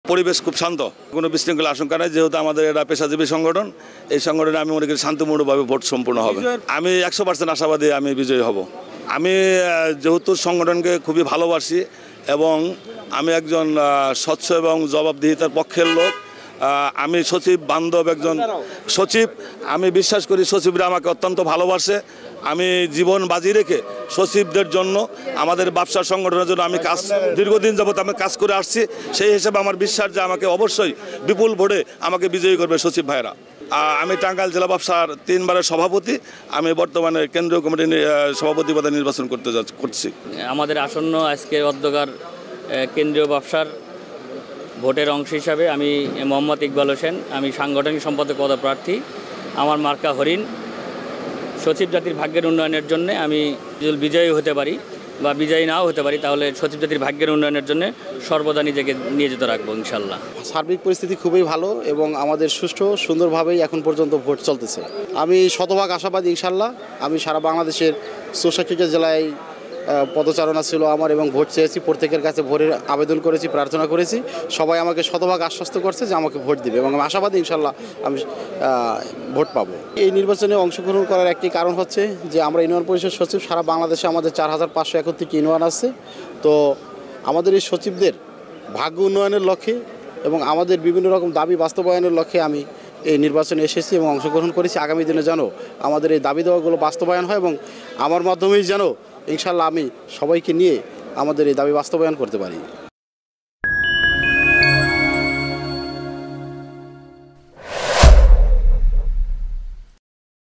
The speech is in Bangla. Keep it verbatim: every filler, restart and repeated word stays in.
পরিবেশ খুব শান্ত, কোনো বিশৃঙ্খলা আশঙ্কা নেই, যেহেতু আমাদের এটা পেশাজীবী সংগঠন। এই সংগঠনে আমি মনে করি শান্তিপূর্ণভাবে ভোট সম্পূর্ণ হবে। আমি একশো পার্সেন্ট আশাবাদী আমি বিজয়ী হব। আমি যেহেতু সংগঠনকে খুবই ভালোবাসি এবং আমি একজন স্বচ্ছ এবং জবাবদিহিতার পক্ষের লোক, আমি সচিব বান্ধব একজন সচিব। আমি বিশ্বাস করি সচিবরা আমাকে অত্যন্ত ভালোবাসে। আমি জীবন বাজি রেখে সচিবদের জন্য, আমাদের ব্যবসা সংগঠনের জন্য আমি কাজ দীর্ঘদিন যাবত আমি কাজ করে আসছি। সেই হিসেবে আমার বিশ্বাস যে আমাকে অবশ্যই বিপুল ভোটে আমাকে বিজয়ী করবে সচিব ভাইরা। আমি টাঙ্গাইল জেলা ব্যবসার তিনবারের সভাপতি। আমি বর্তমানে কেন্দ্রীয় কমিটির সভাপতি পদে নির্বাচন করতে করছি। আমাদের আসন্ন আজকে অধ্যকার কেন্দ্রীয় ব্যবসার ভোটের অংশ হিসাবে আমি মোহাম্মদ ইকবাল হোসেন, আমি সাংগঠনিক সম্পাদক পদপ্রার্থী। আমার মার্কা হরিণ। সচিব জাতির ভাগ্যের উন্নয়নের জন্য আমি যদি বিজয়ী হতে পারি বা বিজয়ী নাও হতে পারি, তাহলে সচিব জাতির ভাগ্যের উন্নয়নের জন্য সর্বদা নিজেকে নিয়োজিত রাখবো ইনশাল্লাহ। সার্বিক পরিস্থিতি খুবই ভালো এবং আমাদের সুষ্ঠু সুন্দরভাবেই এখন পর্যন্ত ভোট চলতেছে। আমি শতভাগ আশাবাদী ইনশাল্লাহ। আমি সারা বাংলাদেশের চৌষট্টিটা জেলায় পদচারণা ছিল আমার এবং ভোট চেয়েছি, প্রত্যেকের কাছে ভোটের আবেদন করেছি, প্রার্থনা করেছি। সবাই আমাকে শতভাগ আশ্বস্ত করছে যে আমাকে ভোট দিবে এবং আমি আশাবাদী ইনশাল্লাহ আমি ভোট পাবো। এই নির্বাচনে অংশগ্রহণ করার একটি কারণ হচ্ছে যে আমরা ইউনিয়ন পরিষদ সচিব, সারা বাংলাদেশে আমাদের চার হাজার পাঁচশো একত্রিশ ইউনিয়ন আছে। তো আমাদের এই সচিবদের ভাগ্য উন্নয়নের লক্ষ্যে এবং আমাদের বিভিন্ন রকম দাবি বাস্তবায়নের লক্ষ্যে আমি এই নির্বাচনে এসেছি এবং অংশগ্রহণ করেছি। আগামী দিনে যেন আমাদের এই দাবি দেওয়াগুলো বাস্তবায়ন হয় এবং আমার মাধ্যমেই যেন ইনশাল্লাহ আমি সবাইকে নিয়ে আমাদের এই দাবি বাস্তবায়ন করতে পারি।